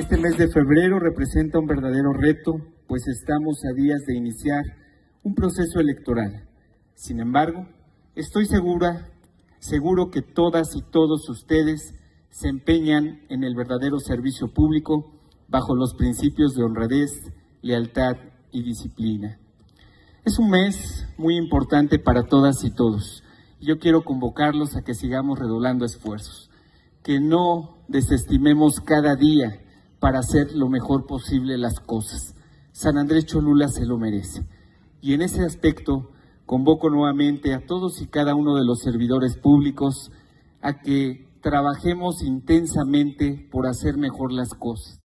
Este mes de febrero representa un verdadero reto, pues estamos a días de iniciar un proceso electoral. Sin embargo, estoy seguro que todas y todos ustedes se empeñan en el verdadero servicio público bajo los principios de honradez, lealtad y disciplina. Es un mes muy importante para todas y todos. Yo quiero convocarlos a que sigamos redoblando esfuerzos, que no desestimemos cada día para hacer lo mejor posible las cosas. San Andrés Cholula se lo merece. Y en ese aspecto convoco nuevamente a todos y cada uno de los servidores públicos a que trabajemos intensamente por hacer mejor las cosas.